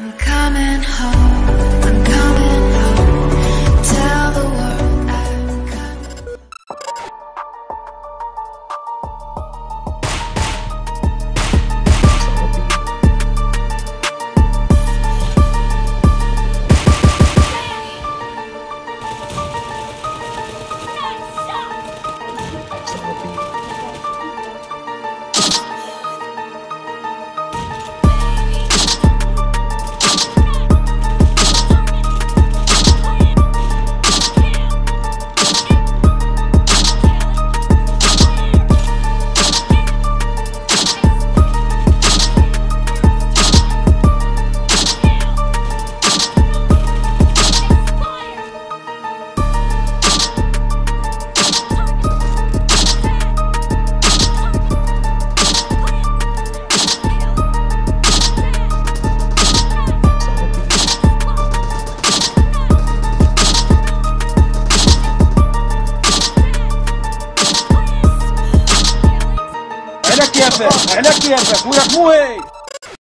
I'm coming home. I'm coming home. Tell the world I'm coming. على كيفك وياك مو هيك.